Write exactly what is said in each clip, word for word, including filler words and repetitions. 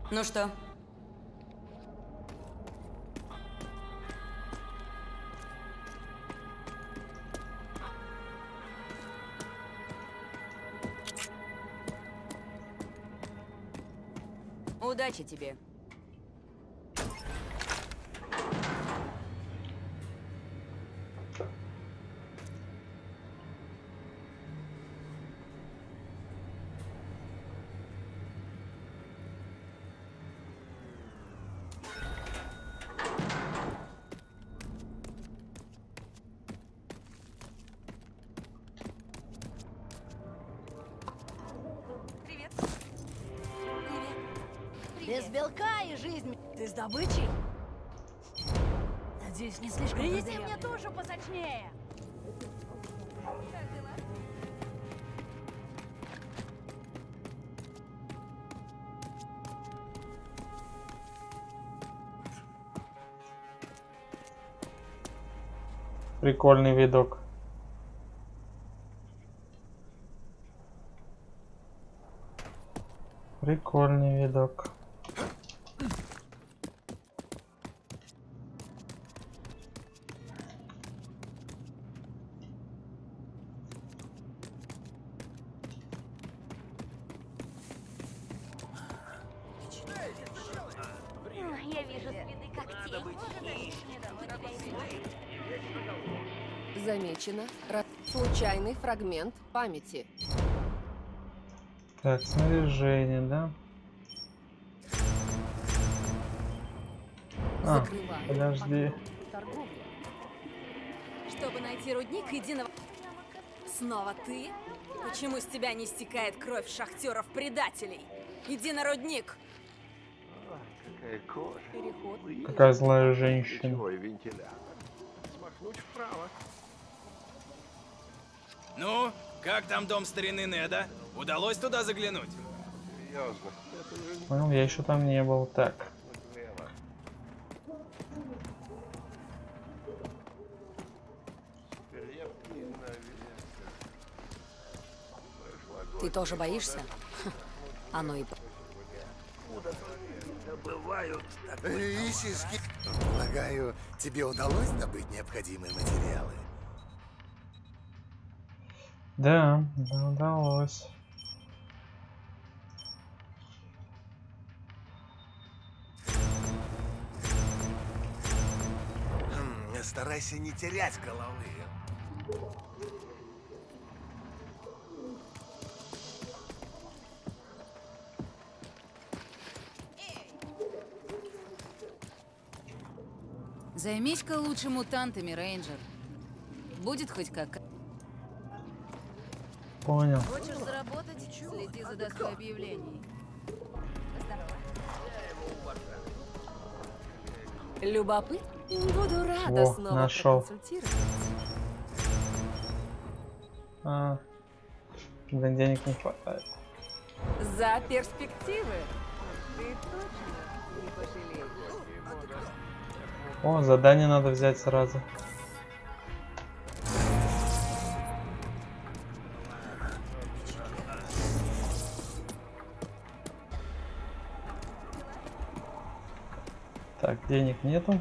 Ну что? Удачи тебе. Без белка и жизнь. Ты с добычей? Надеюсь, не слишком. Принеси мне тушу посочнее. Как дела? Прикольный видок. Прикольный видок. Я вижу следы когтей. Замечено. Ра- Случайный фрагмент памяти. Так, снаряжение, да? А, Закрываю подожди. окно торговли. Чтобы найти рудник, иди на... Снова ты? Почему с тебя не стекает кровь шахтеров-предателей? Иди на рудник! Какая кожа. Переход. Какая злая женщина. Ключевой вентилятор. Смахнуть вправо. Ну, как там дом старины Неда? Удалось туда заглянуть? Серьезно. Это же Понял, я еще там не был. Так. влево. Крепкий навес. Ты тоже боишься? Ха, оно и... Добывают Ищешь? Полагаю, тебе удалось добыть необходимые материалы? Да, да, удалось. Хм, старайся не терять головы. Займись-ка лучше мутантами, рейнджер. Будет хоть как. Понял. Хочешь заработать? Следи за доской объявлений. Любопыт? Буду рада Во, снова нашел. проконсультировать. А, да, денег не хватает. За перспективы. Ты точно не пожалеешь. О, задание надо взять сразу. Так, денег нету.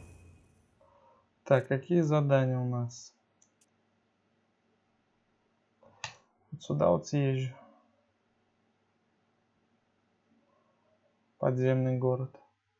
Так, какие задания у нас? Вот сюда вот съезжу. Подземный город.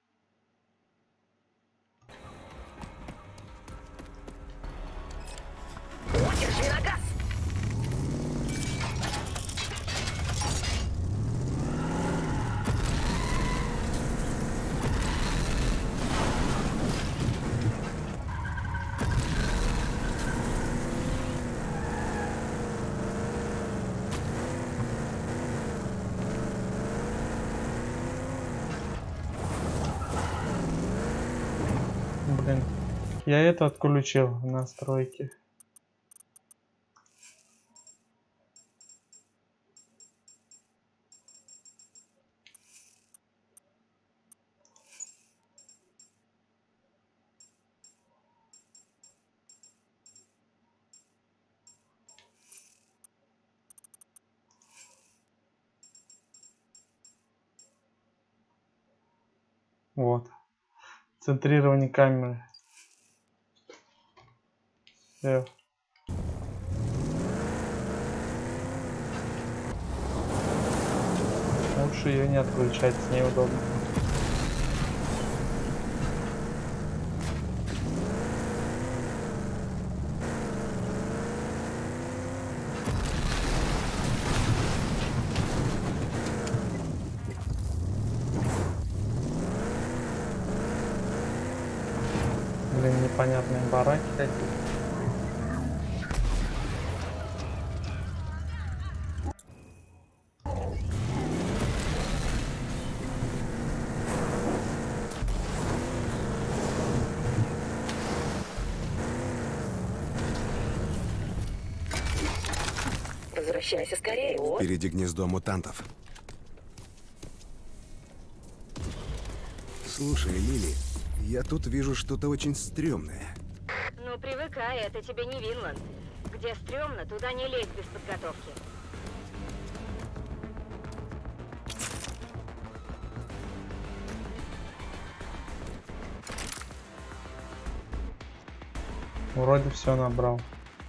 Блин, я это отключил в настройки. Вот. Центрирование камеры. F. Лучше ее не отключать, с ней удобно. Блин, непонятные бараки какие-то. Возвращайся скорее, вот. Впереди гнездо мутантов. Слушай, Лили, я тут вижу что-то очень стрёмное. Ну, привыкай, это тебе не Винланд. Где стрёмно, туда не лезь без подготовки. Вроде все набрал.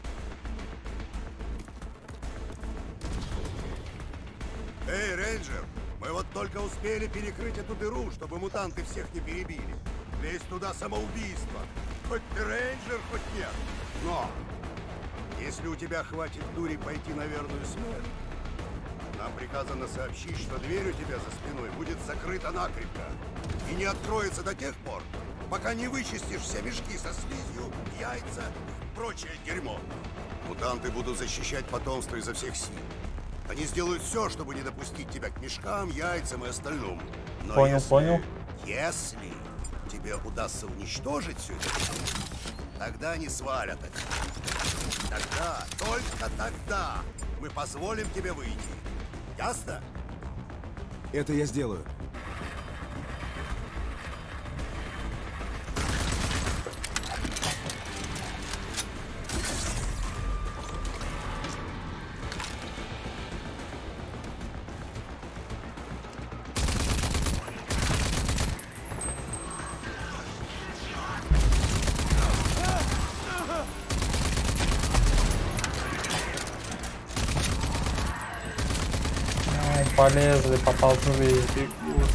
Эй, рейнджер, мы вот только успели перекрыть эту дыру, чтобы мутанты всех не перебили. Лезть туда самоубийство. Хоть ты рейнджер, хоть нет. Но, если у тебя хватит дури пойти на верную смерть, нам приказано сообщить, что дверь у тебя за спиной будет закрыта накрепко и не откроется до тех пор, пока не вычистишь все мешки со слизью, яйца и прочее дерьмо. Мутанты будут защищать потомство изо всех сил. Они сделают все, чтобы не допустить тебя к мешкам, яйцам и остальному. Но Понял, если, понял. Если тебе удастся уничтожить все это, тогда они свалят это. Тогда, только тогда мы позволим тебе выйти. Ясно? Это я сделаю. Полезли, поползли, бегут.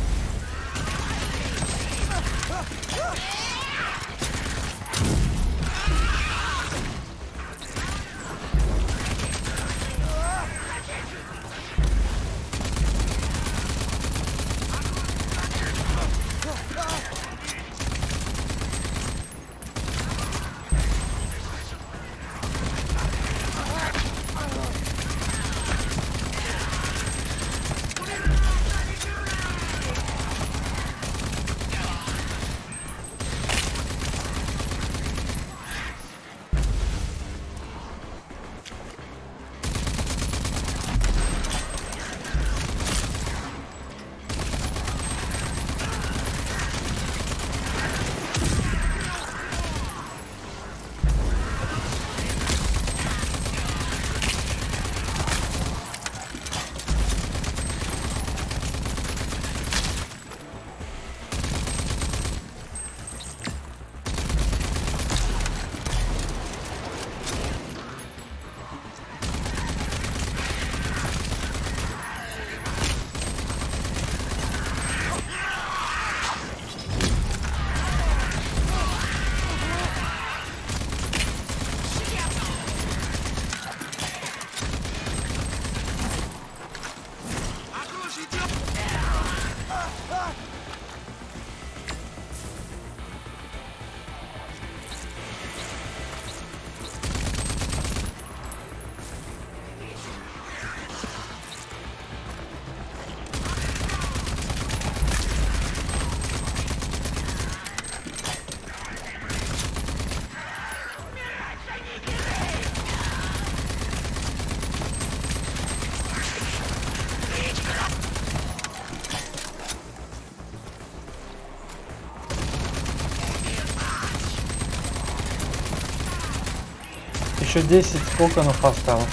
Еще десять коконов осталось.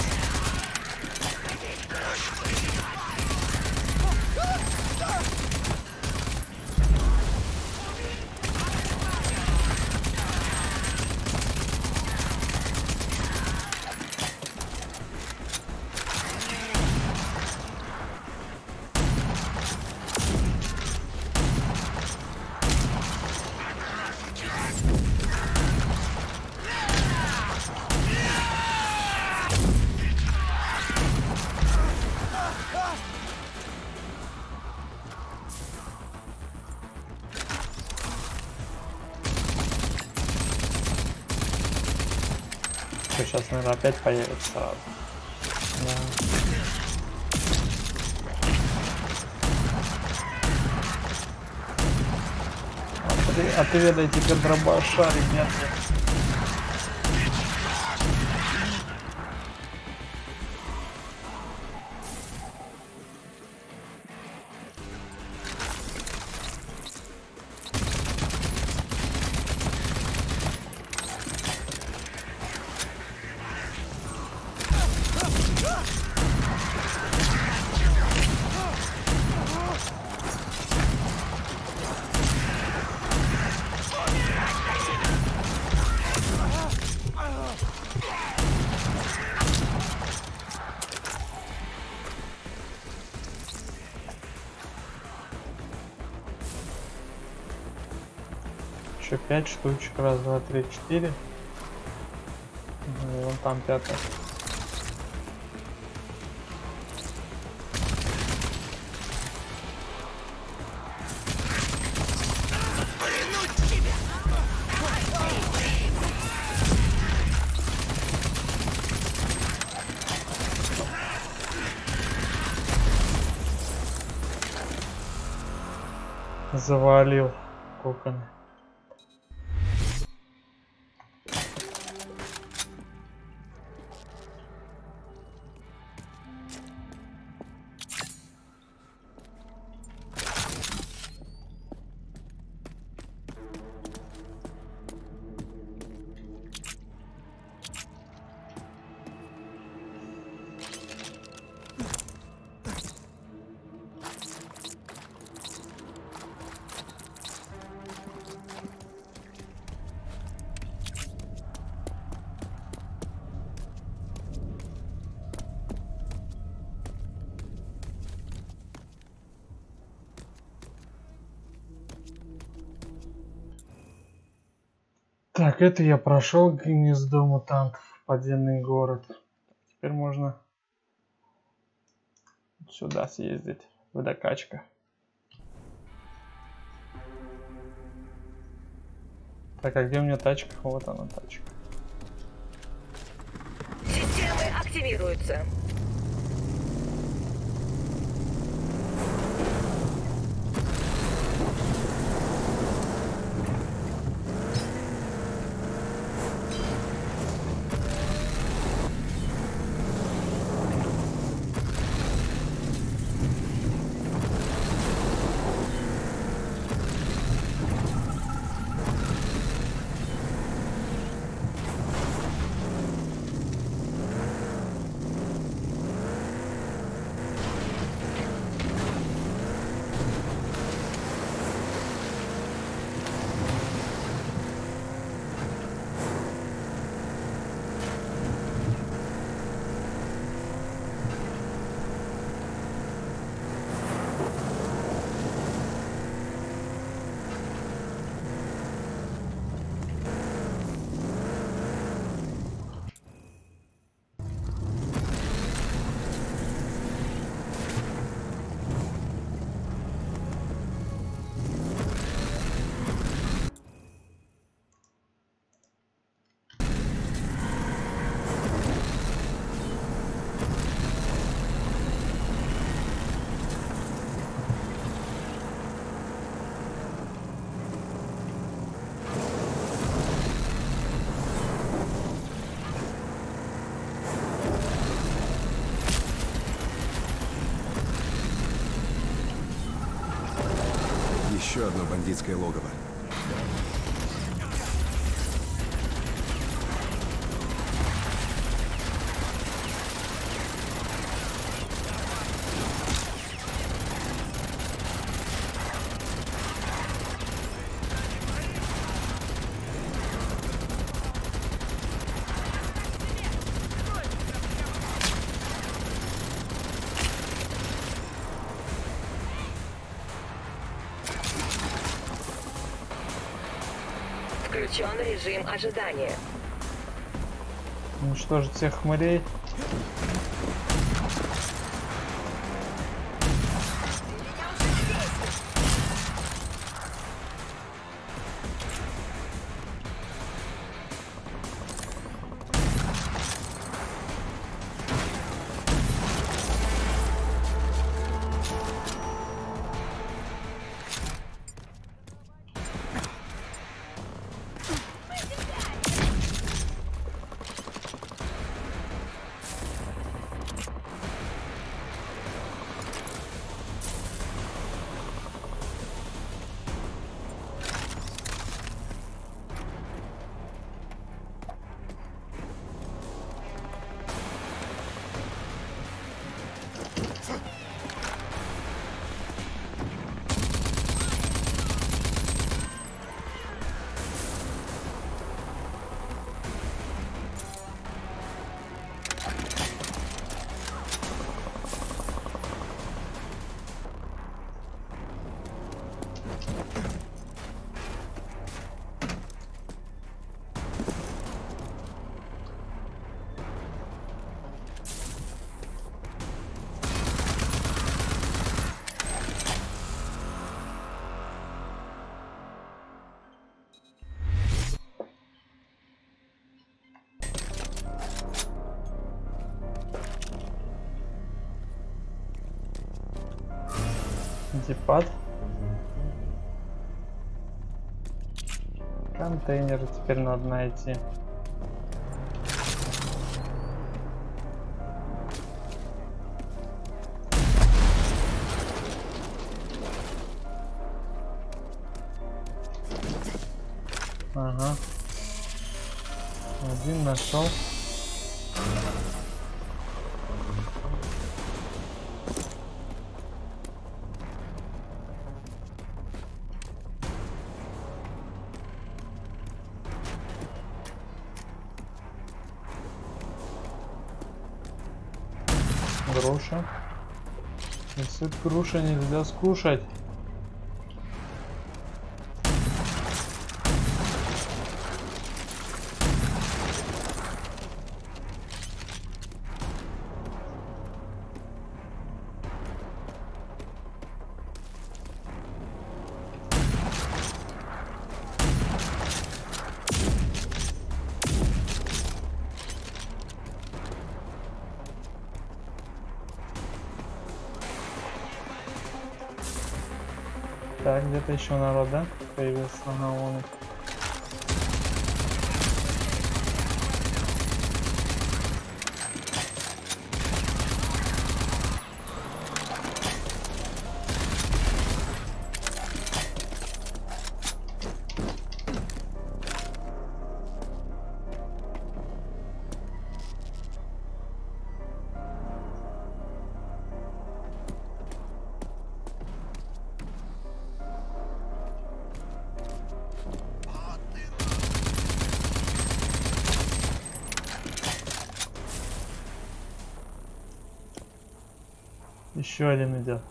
тачка сейчас, наверное, опять появится сразу. Да. Отведай теперь дробаша, ребятки. Еще пять штучек. Раз, два, три, четыре. И вон там пятая. Завалил кокон. Так, это я прошел гнездо мутантов, подземный город. Теперь можно сюда съездить, водокачка. Так, а где у меня тачка? Вот она, тачка. Системы активируются. Еще одно бандитское логово. Включен режим ожидания. Уничтожить всех хмырей. Депад. Контейнеры теперь надо найти. Ага. Один нашел. Груша. Если груша нельзя скушать. Так, где-то еще народ, да? Появился, ага, вон. Еще один идет.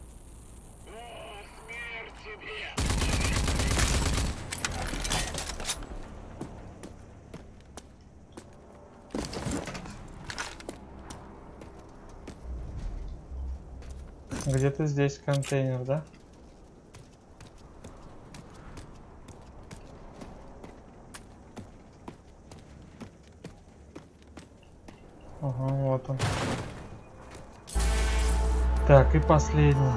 Где-то здесь контейнер, да? Ага, вот он. Так, и последний.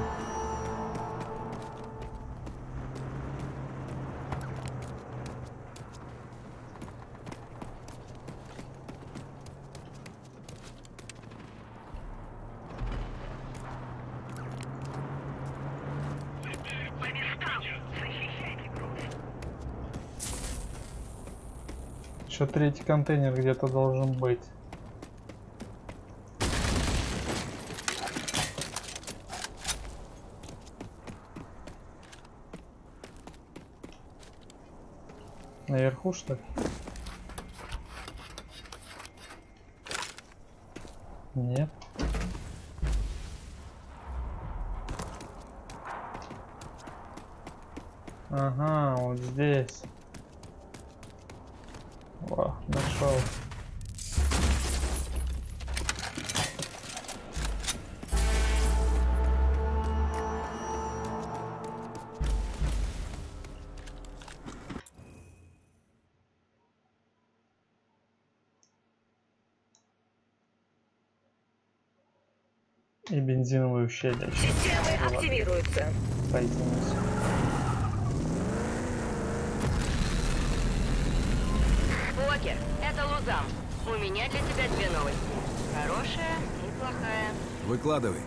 Еще третий контейнер где-то должен быть. Наверху, что ли? Нет. Ага, вот здесь. О, нашел. И бензиновые ущелья. Системы активируются. Пойдемте. Покер, это Лузам. У меня для тебя две новости. Хорошая и плохая. Выкладывай.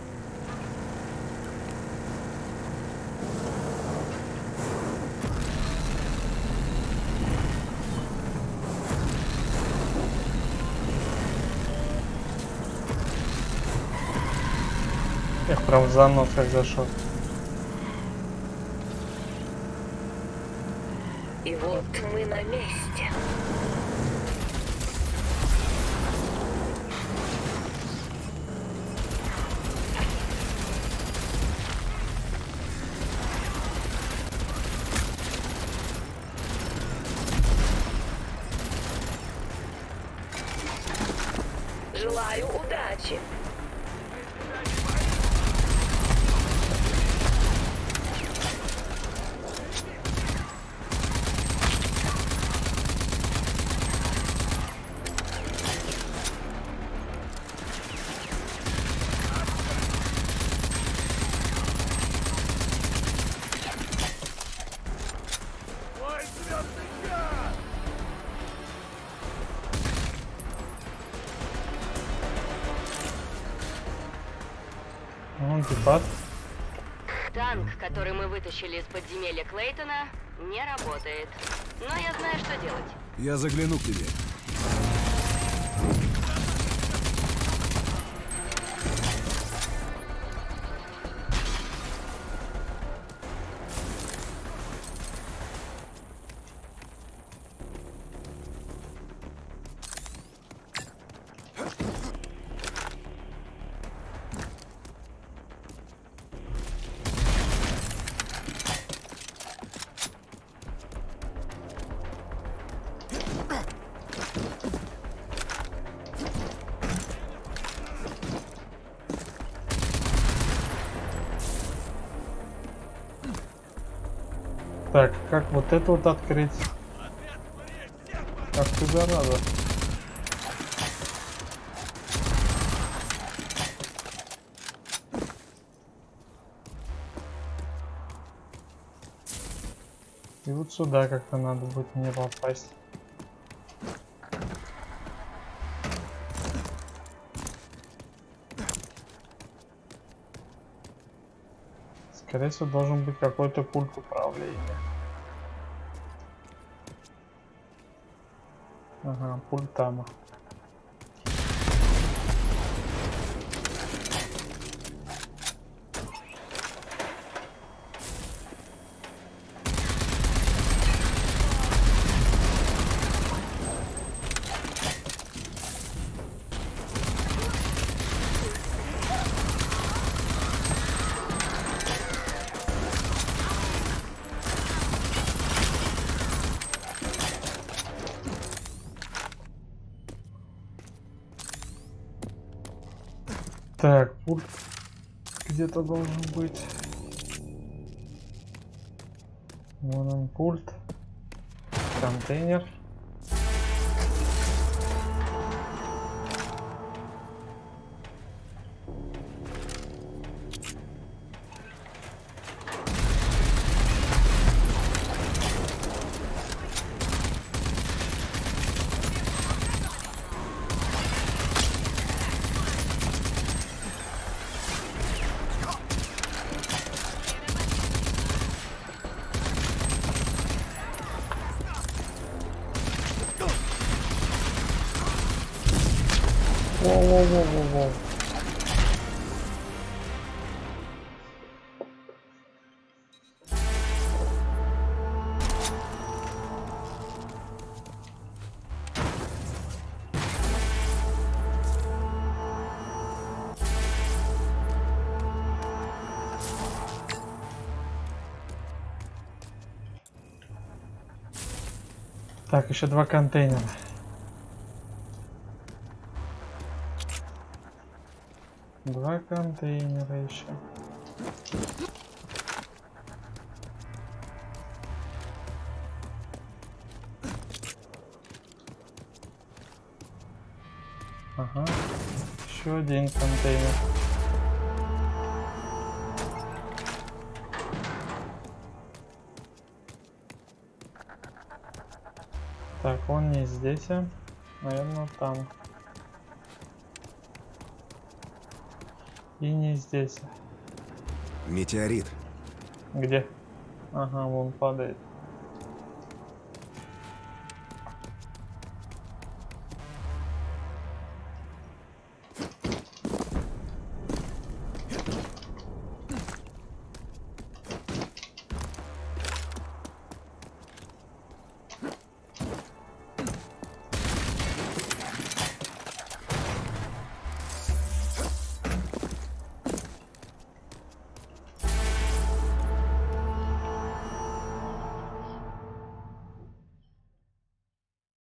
Я прям в занос как зашел. И вот мы на месте. Желаю удачи. Ну, депат. Танк, который мы вытащили из подземелья Клейтона, не работает. Но я знаю, что делать. Я загляну к тебе. Так, как вот это вот открыть? Ах ты зараза. И вот сюда как-то надо будет мне попасть. Скорее всего, должен быть какой-то пульт управления. Ага, пульт там. Так, пульт где-то должен быть. Вон он, пульт. Контейнер. Воу-воу-воу-воу-воу. Так, еще два контейнера. Два контейнера еще. Ага. Еще один контейнер. Так, он не здесь, а, наверное, там. И не здесь. Метеорит. Где? Ага, вон падает.